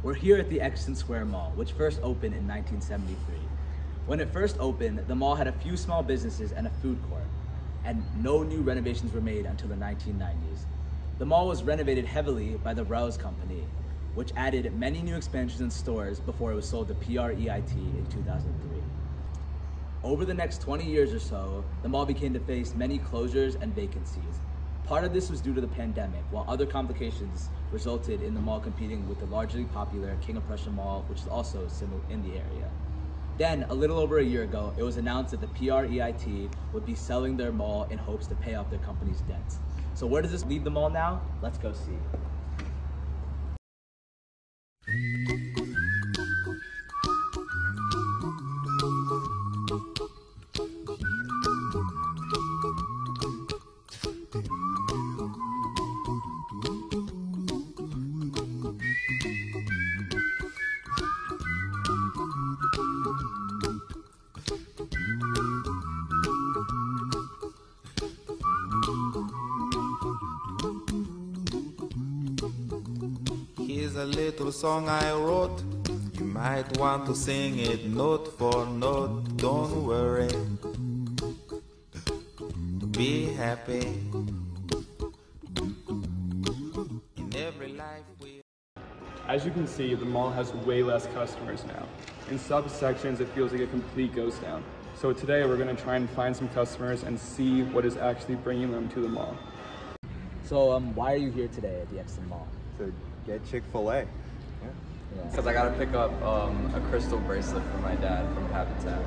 We're here at the Exton Square Mall, which first opened in 1973. When it first opened, the mall had a few small businesses and a food court, and no new renovations were made until the 1990s. The mall was renovated heavily by the Rouse Company, which added many new expansions and stores before it was sold to PREIT in 2003. Over the next 20 years or so, the mall began to face many closures and vacancies. Part of this was due to the pandemic, while other complications resulted in the mall competing with the largely popular King of Prussia Mall, which is also in the area. Then, a little over a year ago, it was announced that the PREIT would be selling their mall in hopes to pay off their company's debts. So where does this leave the mall now? Let's go see. Here's a little song I wrote. You might want to sing it note for note. Don't worry, be happy. In every life we... As you can see, the mall has way less customers now. In subsections, it feels like a complete ghost town. So today we're going to try and find some customers and see what is actually bringing them to the mall. So why are you here today at the Exton Mall? To get Chick-fil-A. Because I got to pick up a crystal bracelet for my dad from Habitat.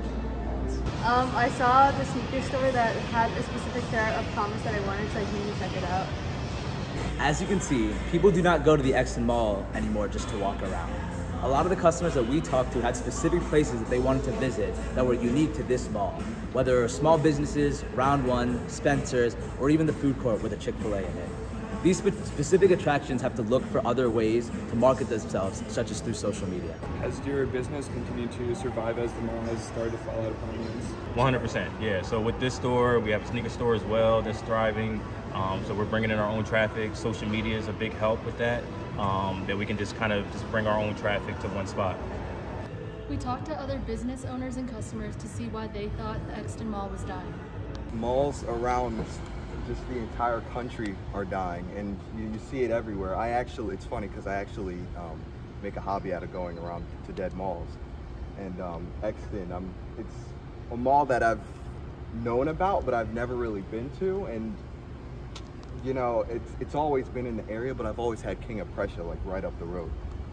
I saw the sneaker store that had a specific pair of Converse that I wanted, so I came to check it out. As you can see, people do not go to the Exton Mall anymore just to walk around. A lot of the customers that we talked to had specific places that they wanted to visit that were unique to this mall, whether it were small businesses, Round One, Spencer's, or even the food court with a Chick-fil-A in it. These specific attractions have to look for other ways to market themselves, such as through social media. Has your business continued to survive as the mall has started to fall out of prominence? 100%, yeah. So with this store, we have a sneaker store as well that's thriving. So we're bringing in our own traffic. Social media is a big help with that, that we can just bring our own traffic to one spot. We talked to other business owners and customers to see why they thought the Exton Mall was dying. Malls around just the entire country are dying, and you see it everywhere. It's funny because I actually make a hobby out of going around to dead malls. And Exton, it's a mall that I've known about, but I've never really been to. And you know, it's always been in the area, but I've always had King of Prussia like right up the road.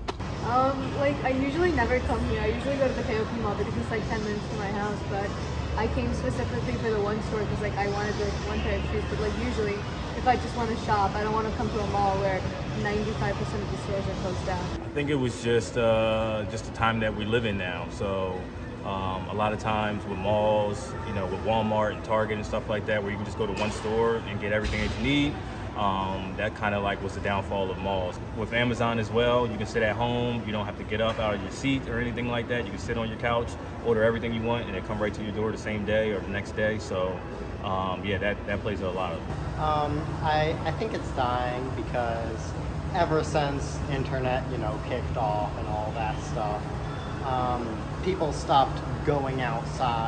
I usually never come here. I usually go to the KOP Mall because it's like 10 minutes from my house, but I came specifically for the one store because I wanted the one pair of shoes, but usually if I just want to shop, I don't want to come to a mall where 95% of the stores are closed down. I think it was just the time that we live in now. So a lot of times with malls, with Walmart and Target and stuff like that, where you can just go to one store and get everything that you need, that kind of was the downfall of malls. With Amazon as well, you can sit at home, you don't have to get up out of your seat or anything like that. You can sit on your couch, order everything you want, and it come right to your door the same day or the next day. So yeah, that plays a lot of it. I think it's dying because ever since internet, kicked off and all that stuff, people stopped going outside,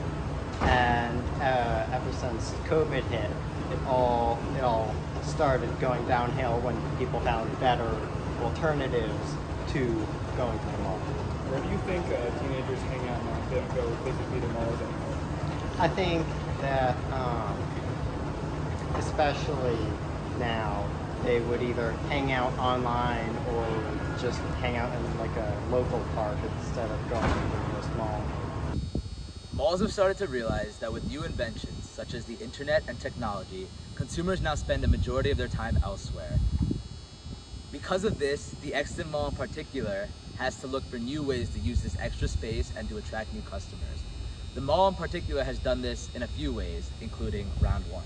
and ever since COVID hit, it all started going downhill when people found better alternatives to going to the mall. Where do you think teenagers hang out now if they don't go physically to malls anymore? I think that, especially now, they would either hang out online or just hang out in a local park instead of going to the nearest mall. Malls have started to realize that with new inventions, such as the internet and technology, consumers now spend a majority of their time elsewhere. Because of this, the Exton Mall in particular has to look for new ways to use this extra space and to attract new customers. The mall in particular has done this in a few ways, including Round One.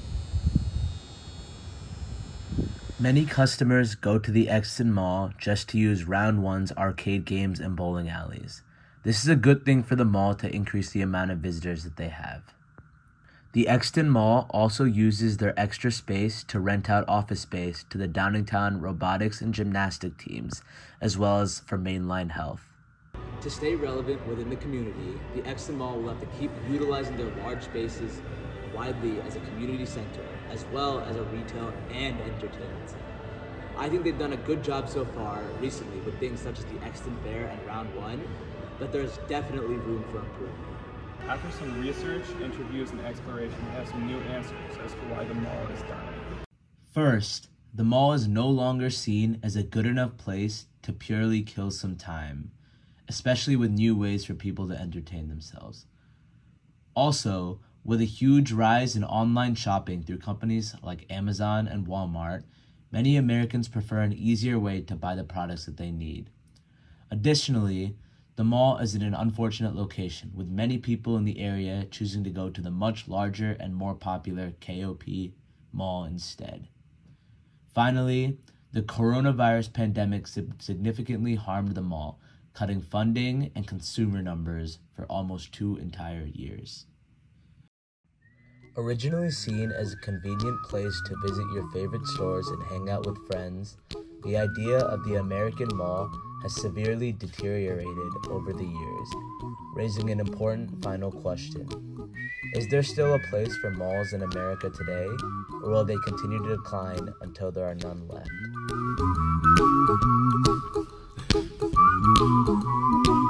Many customers go to the Exton Mall just to use Round One's arcade games and bowling alleys. This is a good thing for the mall to increase the amount of visitors that they have. The Exton Mall also uses their extra space to rent out office space to the Downingtown robotics and gymnastic teams, as well as for Mainline Health. To stay relevant within the community, the Exton Mall will have to keep utilizing their large spaces widely as a community center, as well as a retail and entertainment center. I think they've done a good job so far recently with things such as the Exton Fair and Round 1, but there's definitely room for improvement. After some research, interviews, and exploration, we have some new answers as to why the mall is dying. First, the mall is no longer seen as a good enough place to purely kill some time, especially with new ways for people to entertain themselves. Also, with a huge rise in online shopping through companies like Amazon and Walmart, many Americans prefer an easier way to buy the products that they need. Additionally, the mall is in an unfortunate location, with many people in the area choosing to go to the much larger and more popular KOP mall instead. Finally, the coronavirus pandemic significantly harmed the mall, cutting funding and consumer numbers for almost 2 entire years. Originally seen as a convenient place to visit your favorite stores and hang out with friends, the idea of the American mall has severely deteriorated over the years, raising an important final question. Is there still a place for malls in America today, or will they continue to decline until there are none left?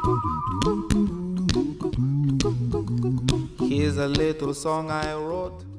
Here's a little song I wrote.